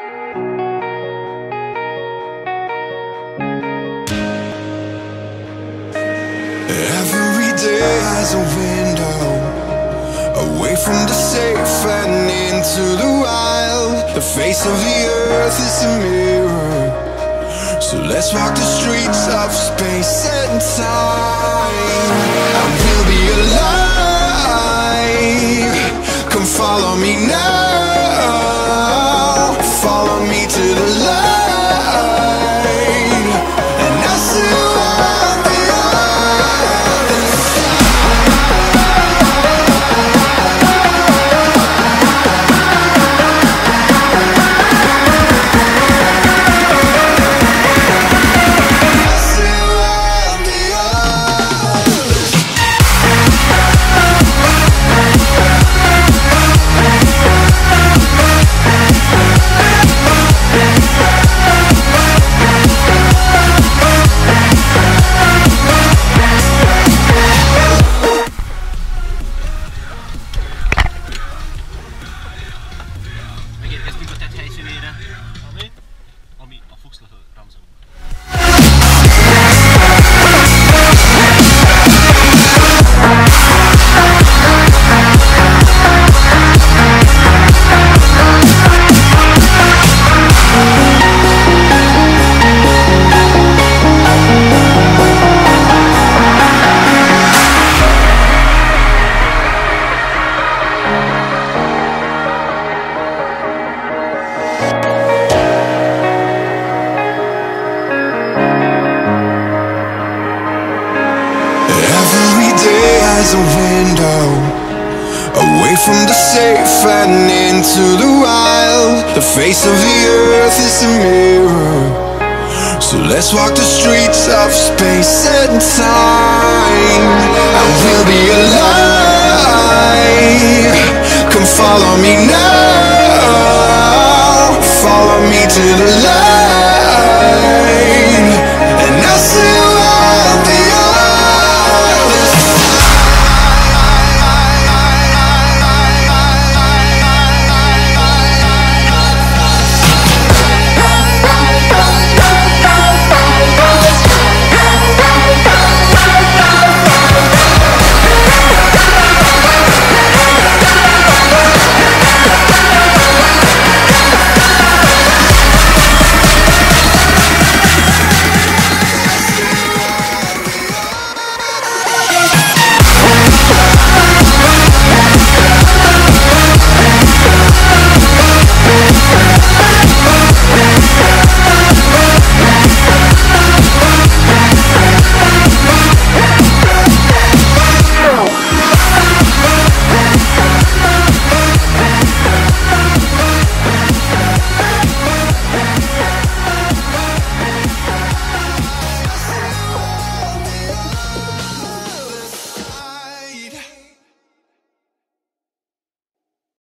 Every day has a window away from the safe and into the wild. The face of the earth is a mirror, so let's walk the streets of space and time, and we'll be alive. Come follow me now, follow me to the light, and I'll see you out beyond the Megérkeztünk a tett helyszínére, ami a Fuchsla Ramzó. As a window away from the safe and into the wild. The face of the earth is a mirror, so let's walk the streets of space and time, and we'll be alive. Come follow me now.